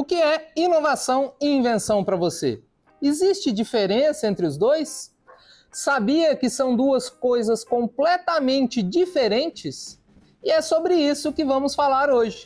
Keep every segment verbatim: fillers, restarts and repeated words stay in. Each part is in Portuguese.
que é inovação e invenção para você? Existe diferença entre os dois? Sabia que são duas coisas completamente diferentes? E é sobre isso que vamos falar hoje.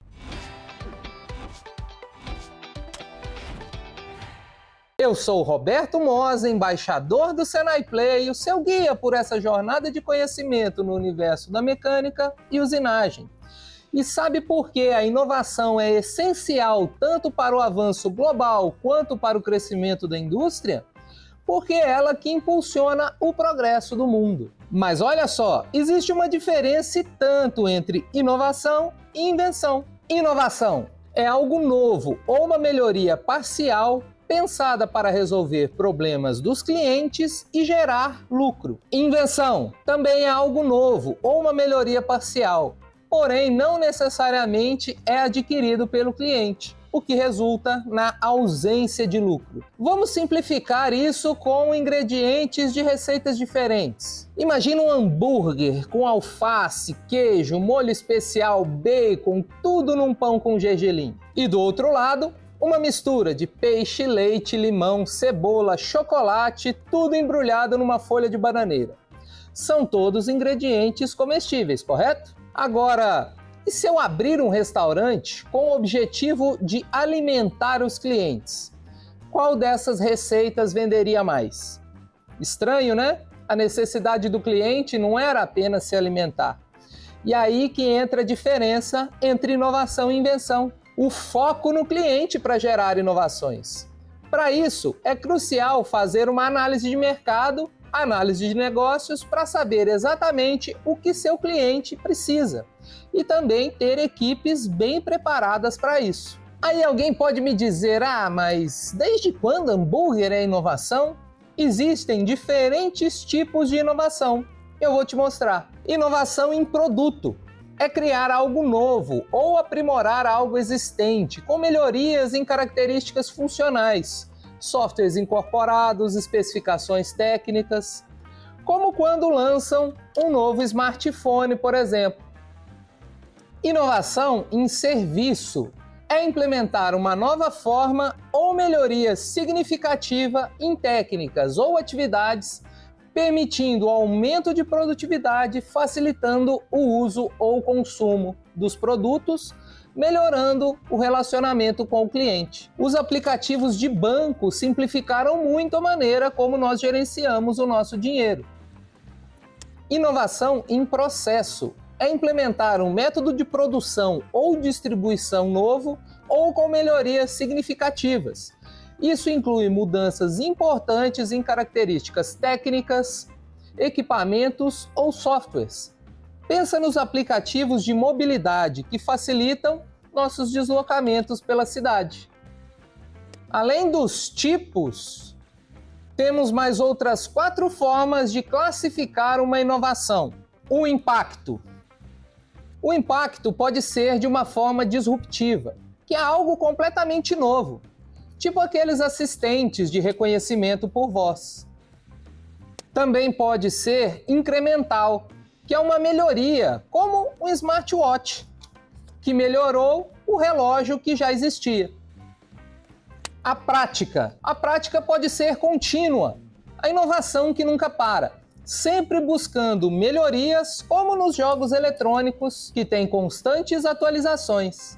Eu sou o Roberto Mosa, embaixador do Senai Play, o seu guia por essa jornada de conhecimento no universo da mecânica e usinagem. E sabe por que a inovação é essencial tanto para o avanço global quanto para o crescimento da indústria? Porque é ela que impulsiona o progresso do mundo. Mas olha só, existe uma diferença e tanto entre inovação e invenção. Inovação é algo novo ou uma melhoria parcial pensada para resolver problemas dos clientes e gerar lucro. Invenção também é algo novo ou uma melhoria parcial, porém não necessariamente é adquirido pelo cliente, o que resulta na ausência de lucro. Vamos simplificar isso com ingredientes de receitas diferentes. Imagina um hambúrguer com alface, queijo, molho especial, bacon, tudo num pão com gergelim. E do outro lado, uma mistura de peixe, leite, limão, cebola, chocolate, tudo embrulhado numa folha de bananeira. São todos ingredientes comestíveis, correto? Agora, e se eu abrir um restaurante com o objetivo de alimentar os clientes? Qual dessas receitas venderia mais? Estranho, né? A necessidade do cliente não era apenas se alimentar. E aí que entra a diferença entre inovação e invenção. O foco no cliente para gerar inovações. Para isso, é crucial fazer uma análise de mercado, análise de negócios, para saber exatamente o que seu cliente precisa e também ter equipes bem preparadas para isso. Aí alguém pode me dizer, ah, mas desde quando hambúrguer é inovação? Existem diferentes tipos de inovação. Eu vou te mostrar. Inovação em produto é criar algo novo ou aprimorar algo existente, com melhorias em características funcionais, softwares incorporados, especificações técnicas, como quando lançam um novo smartphone, por exemplo. Inovação em serviço é implementar uma nova forma ou melhoria significativa em técnicas ou atividades, permitindo o aumento de produtividade, facilitando o uso ou consumo dos produtos, melhorando o relacionamento com o cliente. Os aplicativos de banco simplificaram muito a maneira como nós gerenciamos o nosso dinheiro. Inovação em processo é implementar um método de produção ou distribuição novo ou com melhorias significativas. Isso inclui mudanças importantes em características técnicas, equipamentos ou softwares. Pensa nos aplicativos de mobilidade que facilitam nossos deslocamentos pela cidade. Além dos tipos, temos mais outras quatro formas de classificar uma inovação. O impacto. O impacto pode ser de uma forma disruptiva, que é algo completamente novo, tipo aqueles assistentes de reconhecimento por voz. Também pode ser incremental, que é uma melhoria, como um smartwatch, que melhorou o relógio que já existia. A prática. A prática pode ser contínua, a inovação que nunca para, sempre buscando melhorias, como nos jogos eletrônicos, que têm constantes atualizações.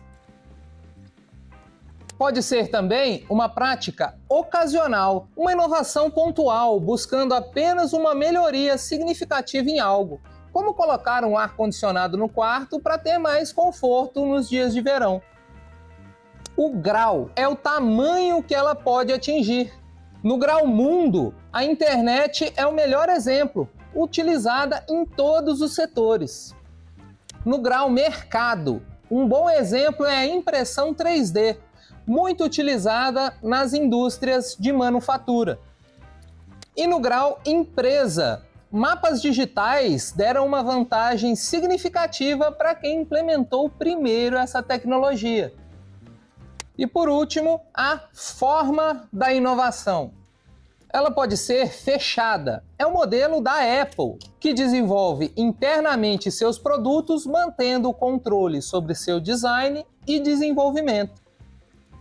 Pode ser também uma prática ocasional, uma inovação pontual, buscando apenas uma melhoria significativa em algo, como colocar um ar-condicionado no quarto para ter mais conforto nos dias de verão. O grau é o tamanho que ela pode atingir. No grau mundo, a internet é o melhor exemplo, utilizada em todos os setores. No grau mercado, um bom exemplo é a impressão três D, muito utilizada nas indústrias de manufatura. E no grau empresa, mapas digitais deram uma vantagem significativa para quem implementou primeiro essa tecnologia. E por último, a forma da inovação. Ela pode ser fechada. É o modelo da Apple, que desenvolve internamente seus produtos, mantendo o controle sobre seu design e desenvolvimento.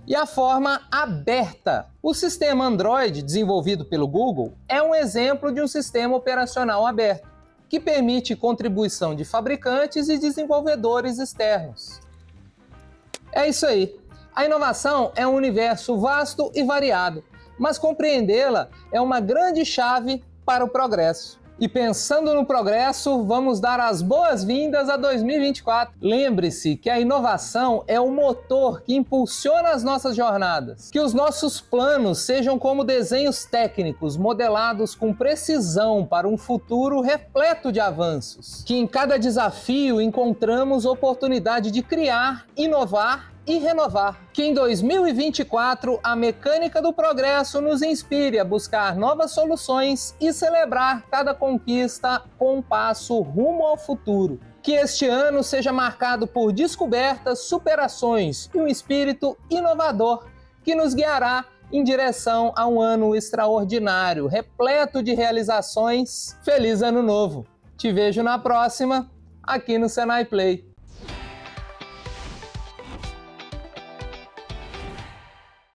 e a forma aberta. O sistema Android, desenvolvido pelo Google, é um exemplo de um sistema operacional aberto, que permite contribuição de fabricantes e desenvolvedores externos. É isso aí. A inovação é um universo vasto e variado, mas compreendê-la é uma grande chave para o progresso. E pensando no progresso, vamos dar as boas-vindas a dois mil e vinte e quatro. Lembre-se que a inovação é o motor que impulsiona as nossas jornadas. Que os nossos planos sejam como desenhos técnicos modelados com precisão para um futuro repleto de avanços. Que em cada desafio encontramos oportunidade de criar, inovar e renovar. Que em dois mil e vinte e quatro a mecânica do progresso nos inspire a buscar novas soluções e celebrar cada conquista com um passo rumo ao futuro. Que este ano seja marcado por descobertas, superações e um espírito inovador que nos guiará em direção a um ano extraordinário, repleto de realizações. Feliz Ano Novo! Te vejo na próxima, aqui no Senai Play.